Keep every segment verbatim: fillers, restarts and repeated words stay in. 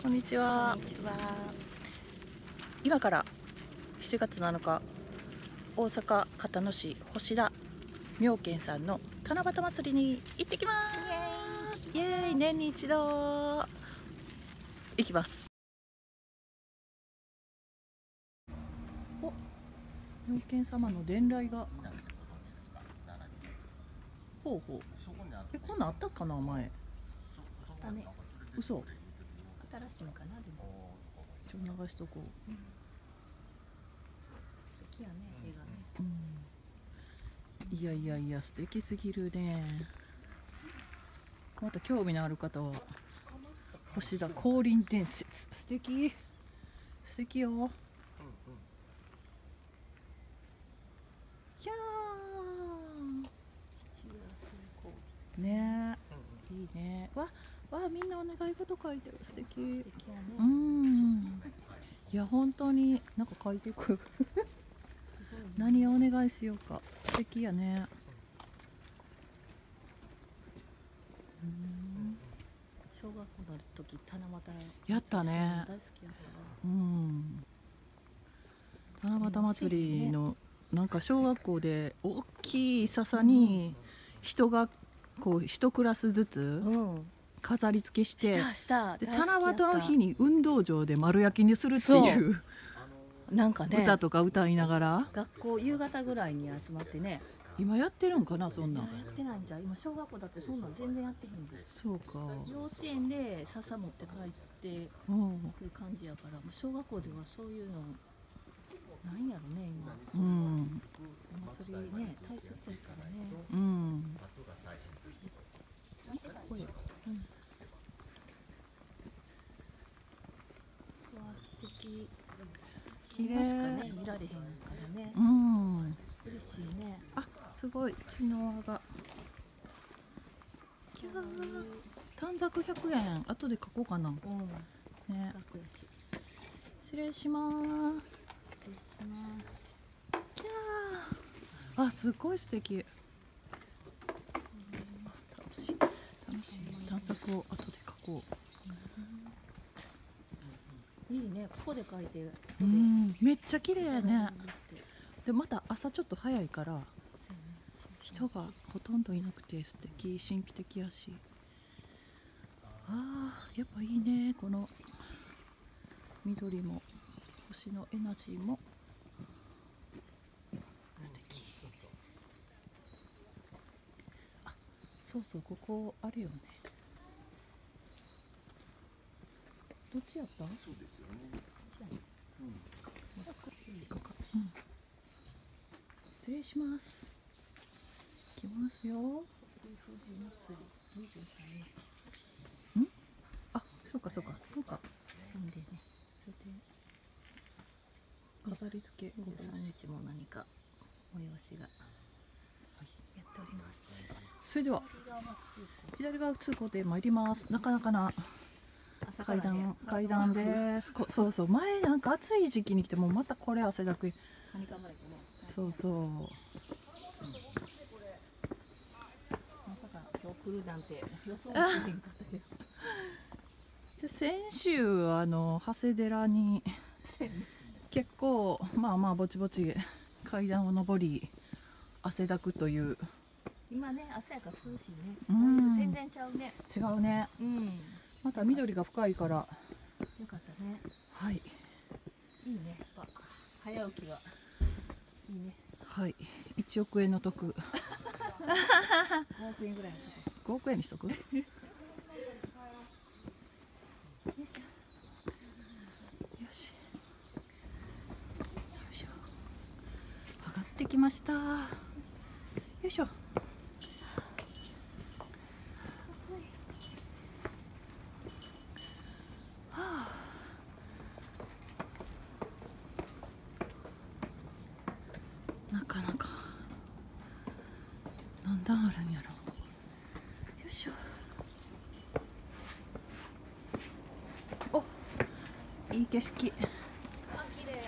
こんにちは。 こんにちは。 今からしちがつなのか、大阪交野市星田妙見さんの七夕祭りに行ってきます。イエーイ、年に一度行きます。お、妙見様の伝来が。ほうほう。え、こんなんあったかな前。 あったね。 嘘。 新しいのかなでも。 ちょっと流しとこう。 うん、好きやね、映画ね。 うん、いやいやいや、素敵すぎるね。また興味のある方は星田降臨伝説、素敵素敵よ。うんうん、いやーねえ、いいね。わわみんなお願い事書いてる。素敵。素敵やね。うん、いや本当になんか書いていく何をお願いしようか。素敵やね。うん、 小学校の時七夕やったね。 大好きやから。 うん。七夕祭りのなんか小学校で大きい笹に人がこう一クラスずつ飾り付けして、 したしたで七夕の日に運動場で丸焼きにするっていうなんかね、 歌とか歌いながら学校夕方ぐらいに集まってね。 今やってるんかな、そんなん。 やってないんじゃ。今小学校だってそんなん全然やってへんで。 そうか。 幼稚園で笹持って帰ってくる感じやから、小学校ではそういうのなんやろね今。うん。お祭りね大切やからね。うん。これ。うん。わ素敵。 綺麗。 今しかね見られへんからね。 うん。 嬉しいね。 あ、すごい。血の輪が。キャー。短冊ひゃくえん。後で書こうかな。うん。ね。失礼します。失礼します。キャー。あ、すごい素敵。楽しい。楽しい。短冊を後で書こう。いいね。ここで書いてる。 うん。めっちゃ綺麗やね。でまた朝ちょっと早いから人がほとんどいなくて素敵、神秘的やし、あーやっぱいいね。この緑も星のエナジーも素敵。あ、そうそう、ここあるよね。どっちやった？そうですよね。うん。うん、失礼します。行きますよ。ん？あ、そうかそうか。そうか。 そんでね。 それで飾り付け。 にじゅうさんにちも何か催しがやっております。 それでは左側通行で参ります。なかなかな階段階段です。そうそう、前なんか暑い時期に来てもまたこれ汗だく。そうそう。 今日来るなんて予想もできへんかったけど。 じゃ先週あの長谷寺に結構まあまあぼちぼち階段を上り汗だくという。 今ね朝やから涼しいね。 うん、 全然ちゃうね。 違うね。うん。また緑が深いから。よかったね。 はい。いいいね。やっぱ早起きがいいね。 はい。いちおくえんの得。 ごおくえんぐらいにしとく。 ごおくえんにしとく？よいしょ。よし。よいしょ。上がってきました。よいしょ。なかなか何段あるんやろ。よいしょ。お、いい景色。 あ、綺麗。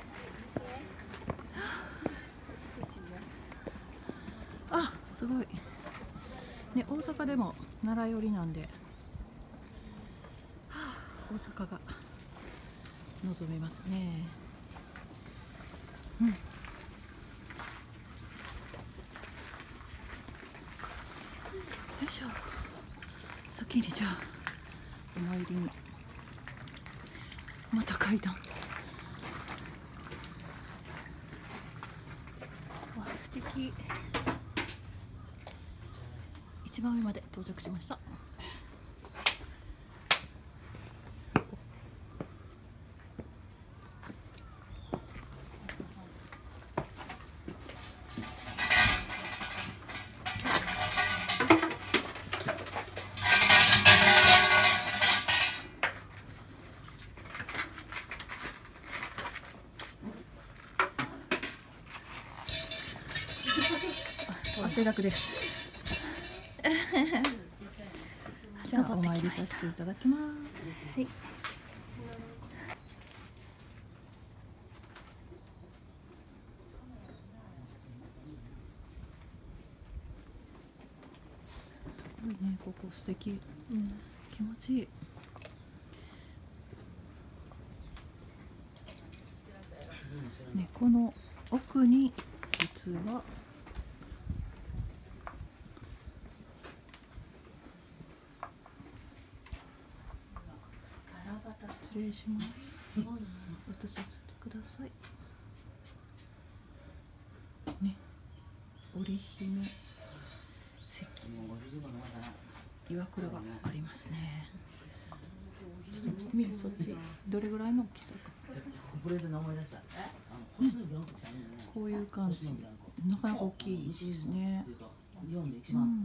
あ、すごいね。大阪でも奈良寄りなんで、はあ、 大阪が望めますね。うん。よいしょ。先にじゃあお参りに。また階段。わ素敵。一番上まで到着しました。汗だくです。じゃあお参りさせていただきます。はい。すごいね、ここ素敵。うん、気持ちいい。ね、この奥に実は失礼します。渡させてください。ね、織姫関岩倉がありますね。ちょっと見るそっちどれぐらいの大きさか。うん、こういう感じ。なかなか大きいですね。うん、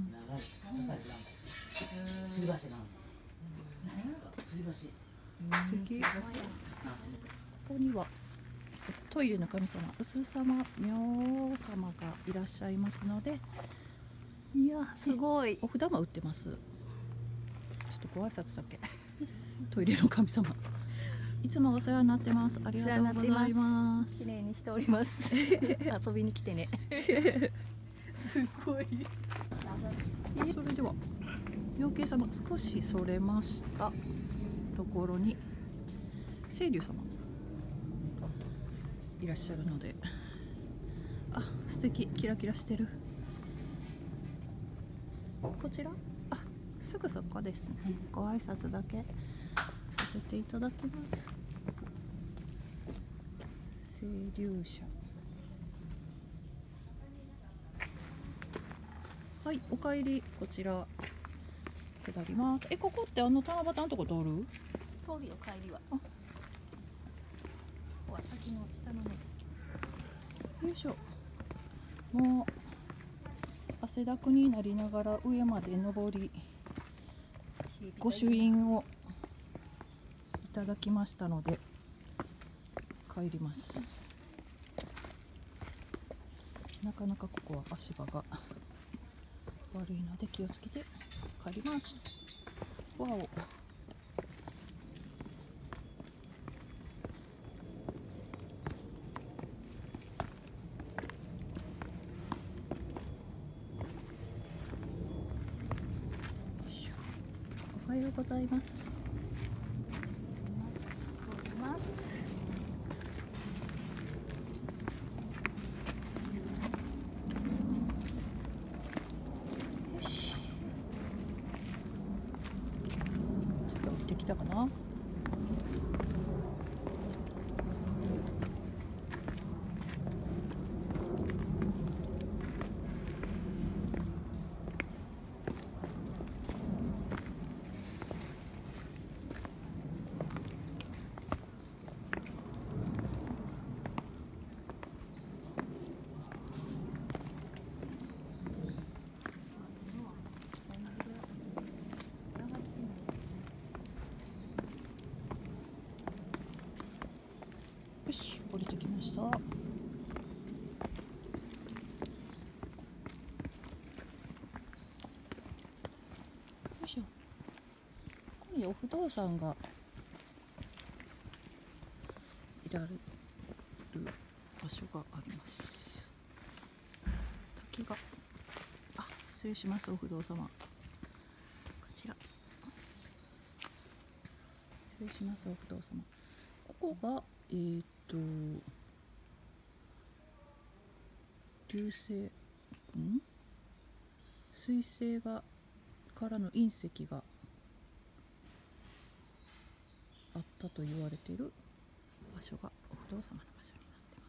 素敵。ここにはトイレの神様、臼様、明王様がいらっしゃいますので、 いやすごい。 お札も売ってます。ちょっとご挨拶だけ。トイレの神様、いつもお世話になってます。ありがとうございます。 綺麗にしております。遊びに来てね。すごい。 それでは妙見様、少しそれましたところに清流様いらっしゃるので、あ、素敵、キラキラしてる。こちら、あ、すぐそこですね。ご挨拶だけさせていただきます。清流社。はい、お帰り、こちら下ります。え、ここってあの七夕のとこ通る？ 通るよ、帰りは。あ、ほら、秋の下のね。 よいしょ。もう汗だくになりながら上まで登り、御朱印をいただきましたので帰ります。なかなかここは足場が悪いので気をつけて帰ります。わお。おはようございます。できたかな。よし、降りてきました。よいしょ。ここにお不動産がいられる場所があります。滝が、あ、失礼します。お不動様、こちら失礼します。お不動様。ここがえー、っと流星ん水星がからの隕石があったと言われている場所がお不動様の場所になってます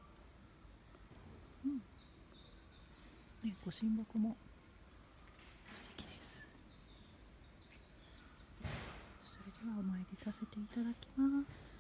。うん。ね、ご神木も素敵です。それではお参りさせていただきます。